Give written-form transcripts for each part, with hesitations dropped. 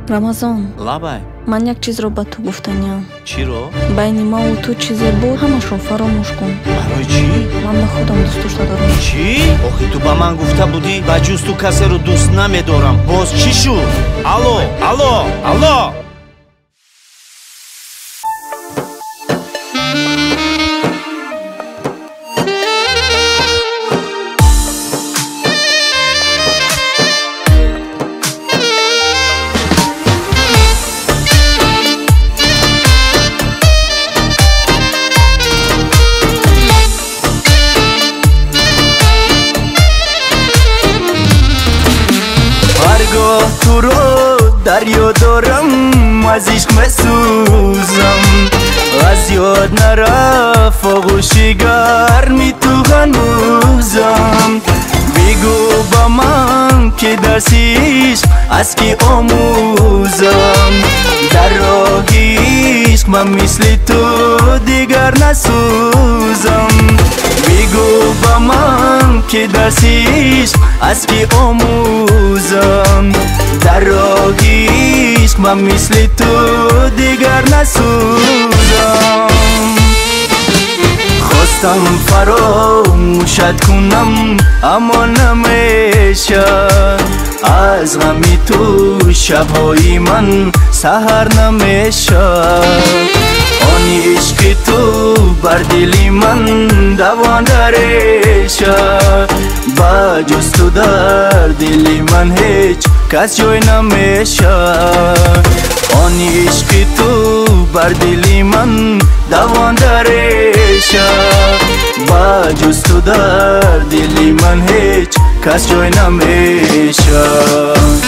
рамазон, лабай, ман як чизро ба ту гуфтаниям. чиро? байни маву ту чизе буд, ҳамашро фаромӯш кун. барои чӣ? ман ба худам дӯст дошта дорам. чӣ? охи ту ба ман гуфта будӣ ба ҷуз ту касеро дӯст намедорам. боз чӣ шуд? алло, алло, алло. дарё дорам аз ишқ месӯзам аз ёд нарафт оғӯши гарми ту ҳанӯзам бигӯ ба ман ки дарси ишқ аз ки омӯзам дар роҳи ишқ ман мисли ту дигар насӯзам бигӯ ба ман ки дарси ишқ аз ки омӯзам дар роҳи ишқ ман мисли ту дигар насӯзам хостам фаромӯшат кунам аммо намешад аз ғами ту шабҳои ман саҳар намешад он ишқи ту бар дили ман давонда решад ба ҷуз ту дар дили ман ҳеҷ кас ҷой намешад он ишқи ту бар дили ман давонда решад ба ҷуз ту дар дили ман ҳеҷ кас ҷой намешад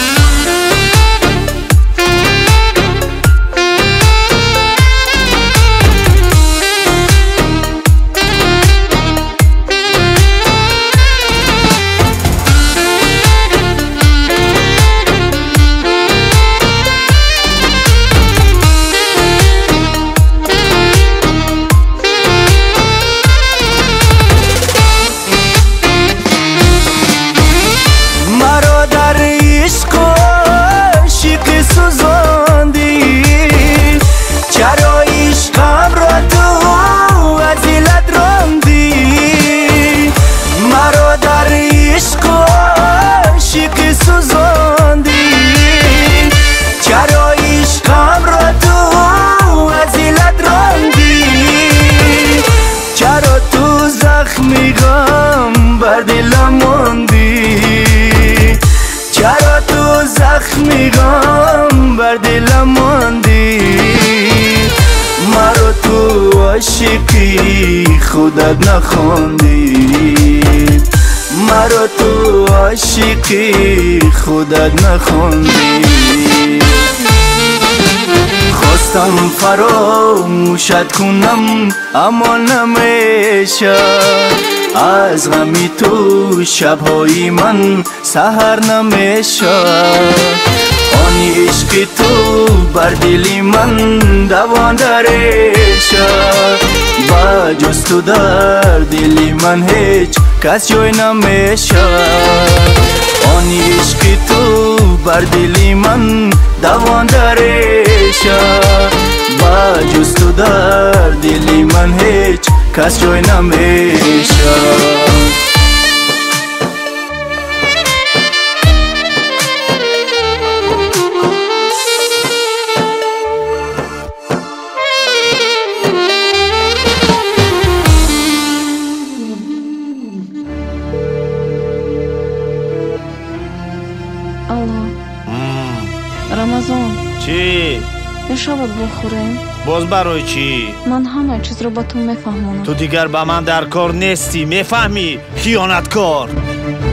چرا تو زخمی غم بر دلم ماندی مرا تو عاشقی خودت نخواندی مرا تو عاشقی خودت نخواندی خواستم فراموشت کنم اما نمیشد از غمی تو شب‌های من سحر نمیشد آن عشقی تو بر دلی من دوانده شد با جز تو در دلی من هیچ کس جای نمیشد آن عشقی تو بر دلی من دوانده شد با جز تو در دلی من هیچ کس جای نمیشد алло рамазон чӣ мешавад бохӯрем боз барои чӣ ман ҳамаи чизро ба ту мефаҳмонам ту дигар ба ман дар кор нестӣ мефаҳмӣ хиёнаткор